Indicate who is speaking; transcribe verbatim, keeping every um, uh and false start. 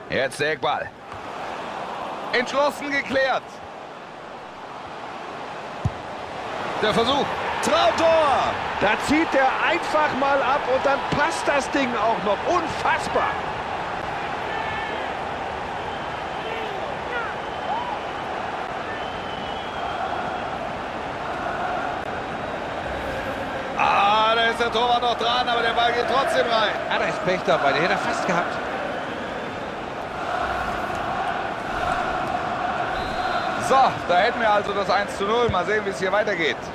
Speaker 1: Jetzt der Eckball. Entschlossen geklärt. Der Versuch. Traumtor!
Speaker 2: Da zieht er einfach mal ab und dann passt das Ding auch noch. Unfassbar!
Speaker 1: Ah, da ist der Torwart noch dran, aber der Ball geht trotzdem rein.
Speaker 2: Ah, da ist Pech dabei, den hätte er fast gehabt.
Speaker 1: So, da hätten wir also das eins zu null. Mal sehen, wie es hier weitergeht.